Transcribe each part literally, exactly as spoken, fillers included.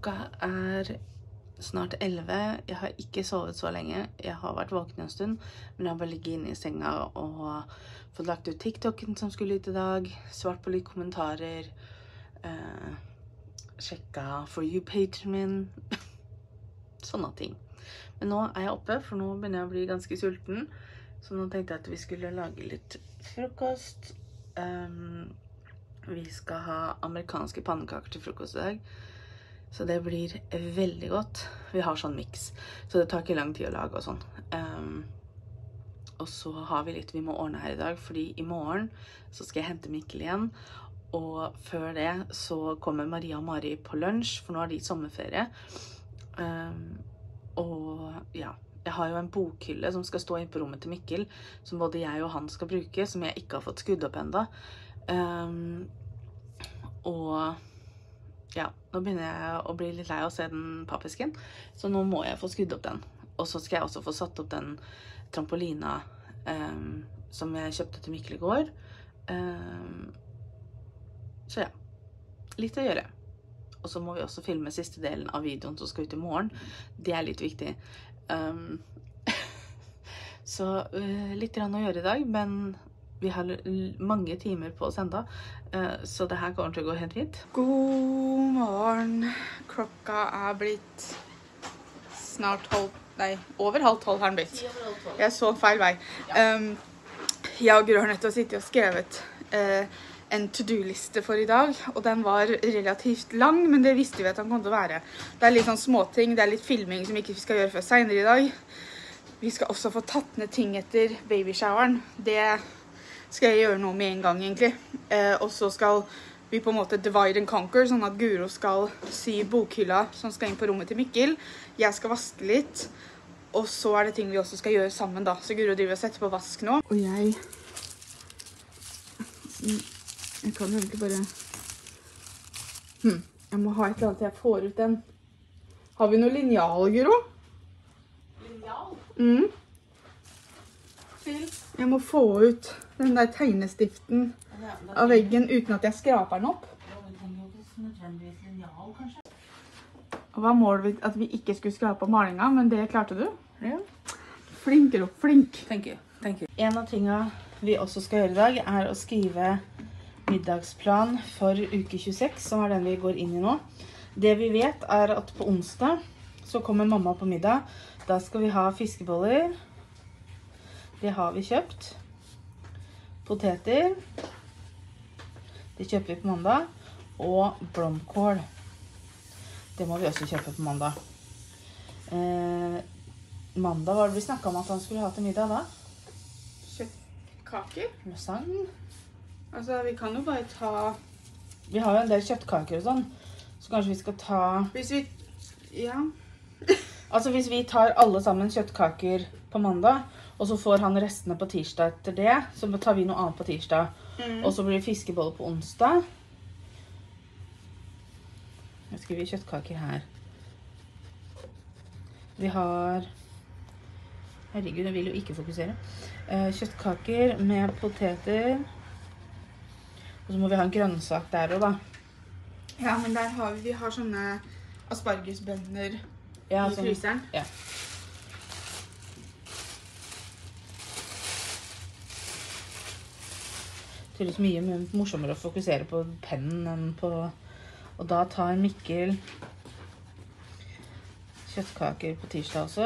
Klokka er snart elleve. Jeg har ikke sovet så lenge. Jeg har vært våken en stund, men jeg har bare ligget inne i senga og fått lagt ut TikToken som skulle ut i dag, svart på litt kommentarer, eh, sjekka For You-pagen min, sånne ting. Men nå er jeg oppe, for nå begynner jeg å bli ganske sulten, så nå tenkte jeg at vi skulle lage litt frokost. Um, vi skal ha amerikanske pannekaker til frokost i dag. Så det blir veldig godt. Vi har sånn mix, så det tar ikke lang tid å lage og sånn. Um, og så har vi litt vi må ordne her i dag, fordi i morgen så skal jeg hente Mikkel igjen. Og før det så kommer Maria og Mari på lunsj, for nå har de sommerferie. Um, og ja, jeg har jo en bokhylle som skal stå inn på rommet til Mikkel, som både jeg og han skal bruke, som jeg ikke har fått skudd opp enda. Um, og... Ja, nå begynner jeg å bli litt lei av å se den pappesken, så nå må jeg få skudd opp den. Og så skal jeg også få satt opp den trampolina um, som jeg kjøpte til Mikkel i går. Um, så ja, litt å gjøre. Og så må vi også filme siste delen av videoen som skal ut i morgen. Det er litt viktig. Um, så uh, litt grann å gjøre i dag, men... Vi har mange timer på oss enda, så det her kommer til å gå helt fint. God morgen. Klokka er blitt snart halv, nei, over halv tolv har den blitt. Jeg så feil vei. Um, jeg og Guro har nettopp sittet og skrevet uh, en to-do-liste for i dag, og den var relativt lang, men det visste vi at den kom til å være. Det er litt sånn småting, det er litt filming som ikke vi skal gjøre før senere i dag. Vi skal også få tatt ned ting etter babyshoweren. Det skal jeg gjøre noe med en gang, egentlig. Eh, og så skal vi på en måte divide and conquer, sånn at Guro skal sy bokhylla som skal inn på rommet til Mikkel. Jeg skal vaske litt, og så er det ting vi også skal gjøre sammen da. Så Guro driver og setter på vask nå. Og jeg... Jeg kan egentlig bare... Hm. Jeg må ha et eller annet til jeg får ut den. Har vi noe lineal, Guro? Lineal? Mhm. Jeg må få ut den der tegnestiften av veggen uten at jeg skraper den opp. Og hva målet vi at vi ikke skulle skrape opp malinga, men det klarte du? Ja. Flink, Ro, flink. Thank you, thank you. En av tingene vi også skal gjøre i dag er å skrive middagsplan for uke tjueseks, som er den vi går inn i nå. Det vi vet er at på onsdag så kommer mamma på middag. Da skal vi ha fiskeboller. Det har vi kjøpt. Poteter. Det kjøper vi på mandag. Og blomkål. Det må vi også kjøpe på mandag. Eh, mandag var det vi snakket om at han skulle ha til middag da. Kjøttkaker? Lasagne. Altså, vi kan jo bare ta... Vi har jo en del kjøttkaker og sånn. Så kanskje vi skal ta... Hvis vi... Ja... Altså hvis vi tar alle sammen kjøttkaker på mandag, og så får han restene på tirsdag etter det, så tar vi noe annet på tirsdag. Mm. Og så blir det fiskeboller på onsdag. Jeg skriver kjøttkaker her. Vi har... Herregud, jeg vil jo ikke fokusere. Eh, kjøttkaker med poteter. Og så må vi ha en grønnsak der også da. Ja, men der har vi, vi har sånne aspargesbønner. Ja, i fryseren. Ja. Det er mye, mye morsommere å fokusere på pennen enn på... Og da tar Mikkel kjøttkaker på tirsdag også.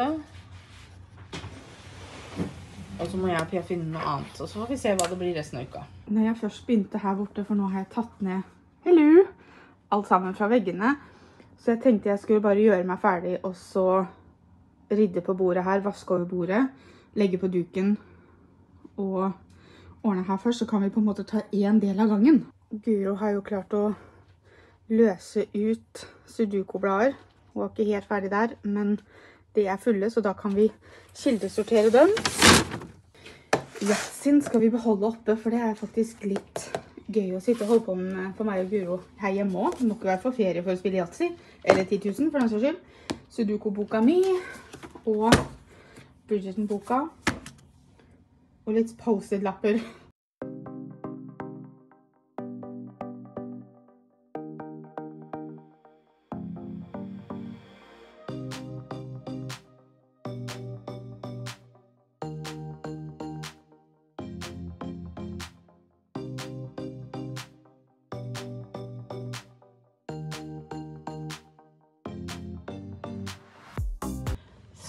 Og så må jeg og Pia finne noe annet. Og så får vi se hva det blir resten av uka. Når jeg først begynte her borte, for nå har jeg tatt ned hello, alt sammen fra veggene. Så jeg tenkte jeg skulle bare gjøre meg ferdig, og så rydde på bordet her, vaske over bordet, legge på duken, og ordne her først, så kan vi på en måte ta en del av gangen. Guro har jo klart å løse ut sudoku-blader. Hun var ikke helt ferdig der, men de er fulle, så da kan vi kildesortere dem. Yatsin skal vi beholde oppe, for det er faktisk litt gøy å sitte og holde på med for meg og Guro her hjemme også. Det må ikke være for ferie for å spille Yatsi, eller ti tusen for den saks skyld. Sudoku-boka mi, og Bridgerton-boka, og litt post-it-lapper.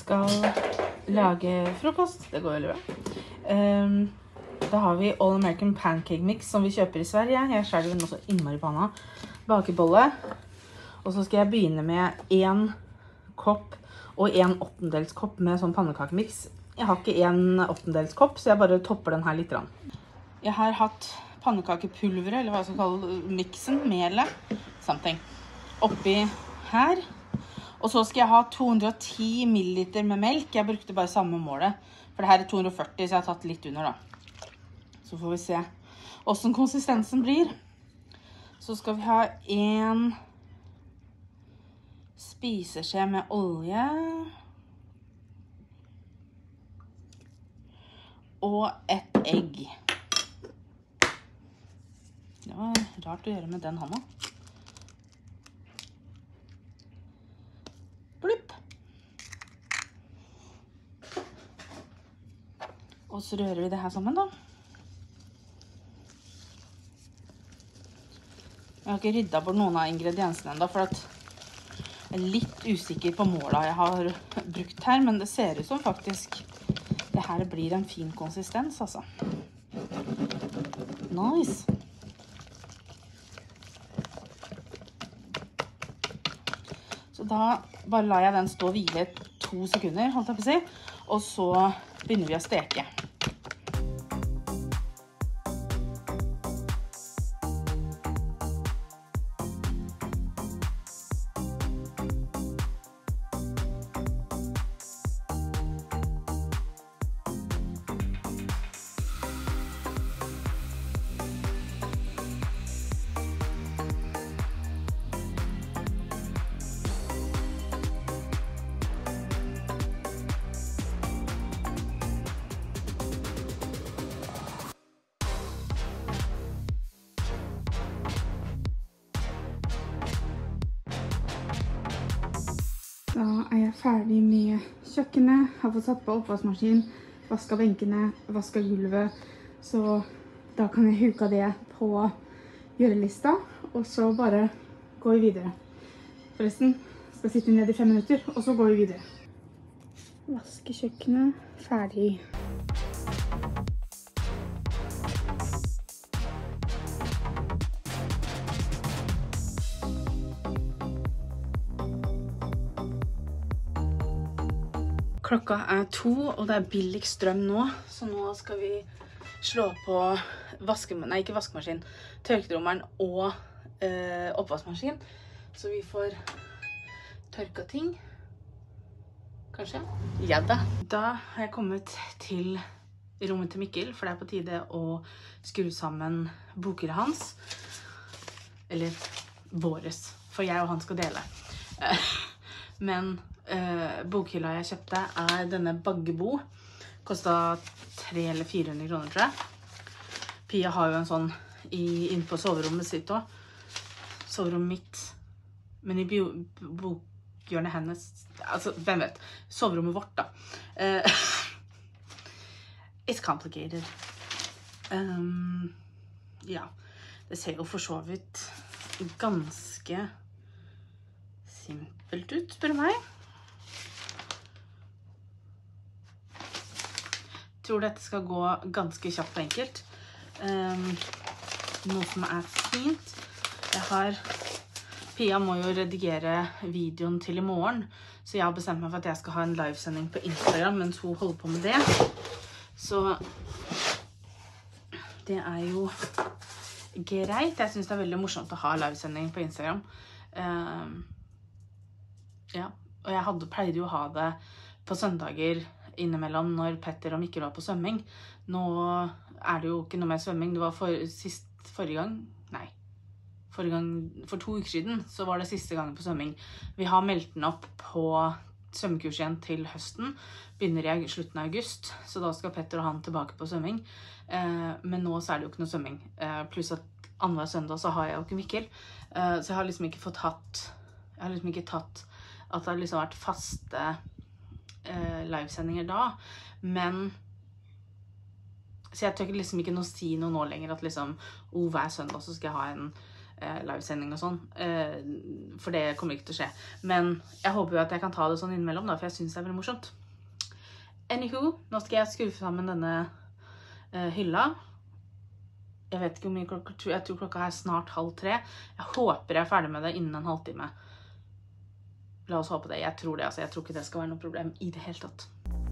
skal lage frokost. Det går veldig bra. Um, da har vi All American Pancake Mix som vi kjøper i Sverige. Jeg skjærer den også innmari i panna. Bakebolle. Og så skal jeg begynne med en kopp og en åttendels kopp med sånn pannekakemix. Jeg har ikke en åttendels kopp, så jeg bare topper den her litt. Jeg har hatt pannekakepulveret, eller hva jeg skal kalle mixen, melet, something, oppi her. Og så skal jeg ha to hundre og ti milliliter med melk. Jeg brukte bare samme målet, for det her er to hundre og førti, så jeg har tatt litt under da. Så får vi se hvordan konsistensen blir. Så skal vi ha en spiseskje med olje. Og et egg. Det var rart å gjøre med den hånda. Blupp. Og så rører vi det her sammen da. Jeg har ikke ryddet bort noen av ingrediensene enda, for at jeg er litt usikker på måla jeg har brukt her, men det ser ut som faktisk det her blir en fin konsistens, altså. Nice. Så da bare lar jeg den stå og hvile to sekunder, holdt jeg på å si, og så begynner vi å steke. Da er jeg ferdig med kjøkkenet, har fått satt på oppvaskmaskin, vasket benkene, vasket gulvet, så da kan jeg huke det på gjørelista, og så bare går vi videre. Forresten, skal sitte ned i fem minutter, og så går vi videre. Vaske kjøkkenet, ferdig. Klokka er to, og det er billig strøm nå, så nå skal vi slå på vaskemaskin, nei ikke vaskemaskin, tørketrommelen og eh, oppvaskmaskin, så vi får tørka ting, kanskje? Ja da. Da har jeg kommet til rommet til Mikkel, for det er på tide å skru sammen bokhylla hans, eller våres, for jeg og han skal dele. Men Uh, bokhylla jeg kjøpte er denne Baggebo. Kostet tre eller fire hundre kroner, tror jeg. Pia har jo en sånn i, inne på soverommet sitt også. Soverommet mitt. Men i bokhjørnet hennes, altså, hvem vet? Soverommet vårt, da. Uh, it's complicated. Um, ja, det ser jo for så vidt ganske simpelt ut, spør du meg. Jeg tror dette skal gå ganske kjapt og enkelt. Um, noe som er fint. Jeg har... Pia må jo redigere videoen til i morgen, så jeg har bestemt meg for at jeg skal ha en livesending på Instagram mens hun holder på med det. Så det er jo greit. Jeg synes det er veldig morsomt å ha livesending på Instagram. Um, ja, og jeg hadde, pleide jo å ha det på søndager innimellom når Petter og Mikkel var på svømming. Nå er det jo ikke noe mer svømming. Det var for, sist, forrige gang, nei, forrige gang, for to uker siden, så var det siste gangen på svømming. Vi har meldt den opp på svømmekurs igjen til høsten. Begynner i slutten av august, så da skal Petter og han tilbake på svømming. Eh, men nå så er det jo ikke noe svømming. Eh, pluss at annenhver søndag så har jeg jo ikke Mikkel. Eh, så jeg har liksom ikke fått hatt, jeg har liksom ikke tatt at det har liksom vært faste livesendinger da, men så jeg tør liksom ikke noe si noe nå lenger at liksom, oh, hver søndag så skal jeg ha en eh, livesending og sånn. Eh, for det kommer ikke til å skje. Men jeg håper jo at jeg kan ta det sånn innimellom da, for jeg synes det er veldig morsomt. Anywho, nå skal jeg skuffe sammen denne eh, hylla. Jeg vet ikke hvor mye klokka, jeg tror klokka er snart halv tre. Jeg håper jeg er ferdig med det innen en halvtime. La oss håpe det. Jeg tror det, altså. Jeg tror ikke det skal være noe problem i det hele tatt.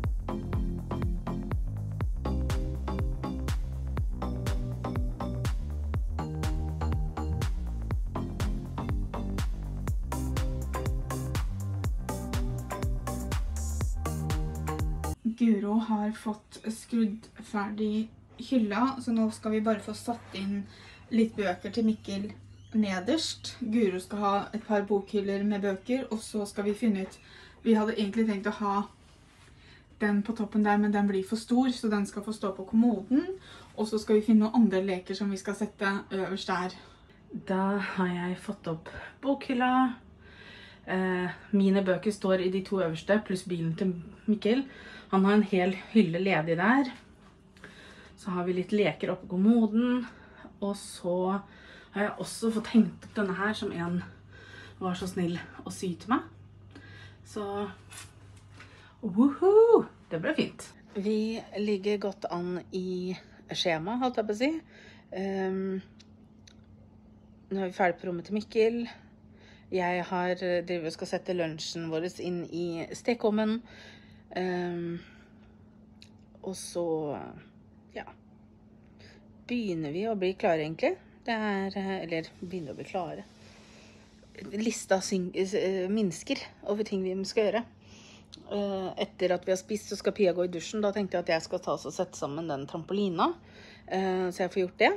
Guro har fått skrudd ferdig hylla, så nå skal vi bare få satt inn litt bøker til Mikkel nederst. Guro skal ha et par bokhyller med bøker, og så skal vi finne ut, vi hadde egentlig tenkt å ha den på toppen der, men den blir for stor, så den skal få stå på kommoden, og så skal vi finne noen andre leker som vi skal sette øverst der. Da har jeg fått opp bokhylla. Eh, mine bøker står i de to øverste, pluss bilen til Mikkel. Han har en hel hylle ledig der. Så har vi litt leker oppe på kommoden. Og så har jeg også fått hengt opp denne her, som en var så snill å sy til meg. Så, woohoo! Det ble fint. Vi ligger godt an i skjema, holdt jeg på å si. Um, nå er vi ferdig på rommet til Mikkel. Jeg har drivet og skal sette lunsjen vår inn i stekeovnen. Um, og så, ja, begynner vi å bli klare egentlig. Det er, eller begynner å bli klare. Lista minsker over ting vi skal gjøre. Uh, etter at vi har spist, så skal Pia gå i dusjen. Da tenkte jeg at jeg skal ta oss og sette sammen den trampolina. Uh, så jeg får gjort det.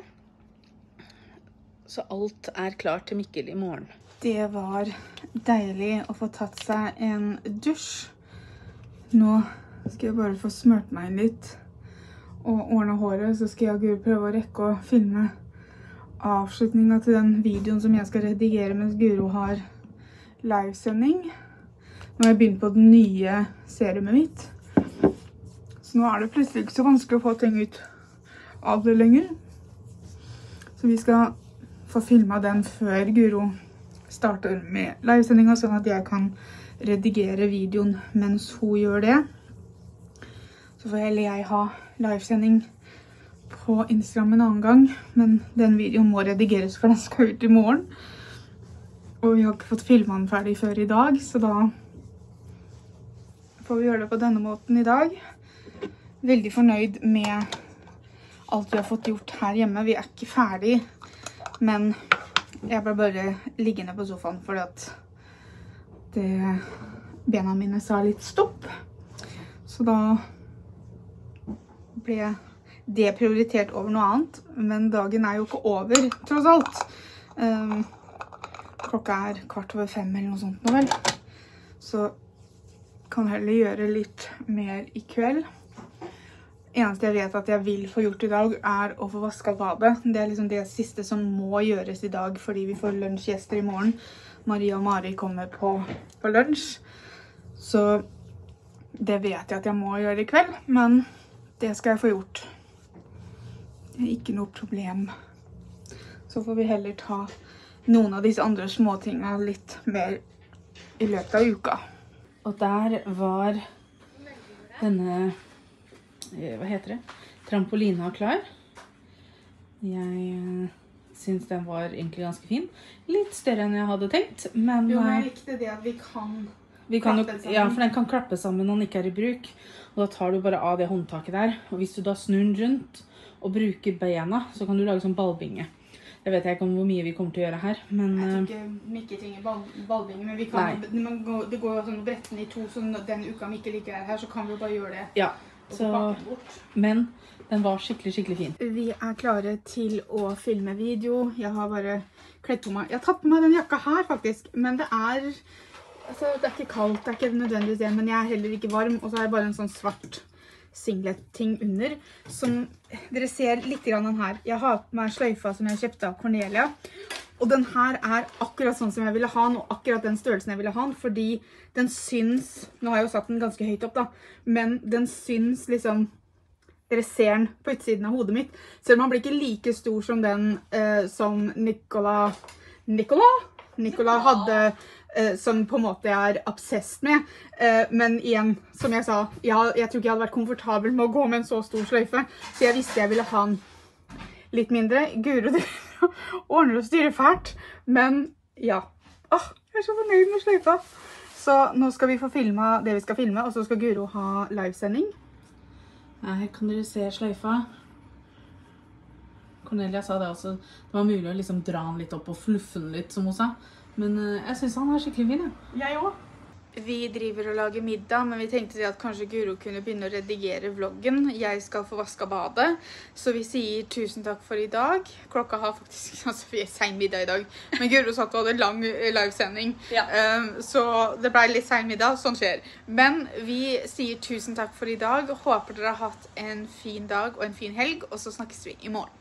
Så alt er klart til Mikkel i morgen. Det var deilig å få tatt seg en dusj. Nå skal jeg bare få smørt meg litt og ordne håret, så skal jeg og Guro prøve å rekke å filme avslutningen til den videoen som jeg skal redigere mens Guro har livesending. Nå har jeg begynt på den nye serien mitt, så nå er det plutselig ikke så vanskelig å få ting ut av det lenger. Så vi skal få filmet den før Guro starter med livesendingen, sånn at jeg kan redigere videoen mens hun gjør det. Så får heller jeg ha livesending på Instagram en annen gang, men den videoen må redigeres for den skal ut i morgen. Og vi har ikke fått filmet den ferdig før i dag, så da får vi gjøre det på denne måten i dag. Veldig fornøyd med alt vi har fått gjort her hjemme. Vi er ikke ferdig, men jeg ble bare liggende på sofaen fordi at det, bena mine sa litt stopp. Så da ble det prioritert over noe annet. Men dagen er jo ikke over, tross alt. Um, klokka er kvart over fem eller noe sånt nå vel. Så kan heller gjøre litt mer i kveld. Eneste jeg vet at jeg vil få gjort i dag er å få vasket badet. Det er liksom det siste som må gjøres i dag, fordi vi får lunsjgjester i morgen. Maria og Mari kommer på, på lunsj. Så det vet jeg at jeg må gjøre i kveld, men det skal jeg få gjort. Det er ikke noe problem. Så får vi heller ta noen av disse andre småtingene litt mer i løpet av uka. Og der var denne, hva heter det? Trampolina klar. Jeg synes den var egentlig ganske fin. Litt større enn jeg hadde tenkt, men... Jo, men jeg likte det at vi kan... Vi kan jo, ja, for den kan klappe sammen når den ikke er i bruk. Og da tar du bare av det håndtaket der. Og hvis du da snur den rundt og bruker bena, så kan du lage sånn ballbinge. Jeg vet ikke om hvor mye vi kommer til å gjøre her, men... Jeg tror ikke Mikkel trenger ball, ballbinge, men vi kan, man går, det går jo sånn bretten i to, så den uka Mikkel ikke er her, så kan vi jo bare gjøre det. Ja, så, men den var skikkelig, skikkelig fin. Vi er klare til å filme video. Jeg har bare kledd på meg. Jeg har tatt på meg den jakka her faktisk, men det er... Altså, det er ikke kaldt, det er ikke nødvendigvis det, men jeg er heller ikke varm, og så er det bare en sånn svart singlet-ting under, som dere ser litt grann den her. Jeg har på meg sløyfa som jeg kjøpte av Cornelia, og den her er akkurat sånn som jeg ville ha den, og akkurat den størrelsen jeg ville ha den, fordi den syns, nå har jeg jo satt den ganske høyt opp da, men den syns liksom dere ser den på utsiden av hodet mitt. Selv om han blir ikke like stor som den eh, som Nicola, Nicola? Nicola hadde, eh, som på en måte jeg er obsessed med. Eh, men igjen, som jeg sa, jeg, jeg tror ikke jeg hadde vært komfortabel med å gå med en så stor sløyfe, så jeg visste jeg ville ha den litt mindre. Guro, det ordner og styrer fælt, men ja. Åh, jeg er så fornøyd med sløyfa. Så nå skal vi få filmet det vi skal filme, og så skal Guro ha livesending. Her kan dere se sløyfa. Cornelia sa det også, det var mulig å liksom dra den litt opp og fluffe den litt, som hun sa. Men uh, jeg synes han er skikkelig fin, ja. Jeg også. Vi driver og lager middag, men vi tenkte at kanskje Guro kunne begynne å redigere vloggen. Jeg skal få vaske badet, så vi sier tusen takk for i dag. Klokka har faktisk, altså vi er sen middag i dag, men Guro satt og hadde lang livesending. Ja. Um, så det ble litt sen middag, sånn skjer. Men vi sier tusen takk for i dag. Håper dere har hatt en fin dag og en fin helg, og så snakkes vi i morgen.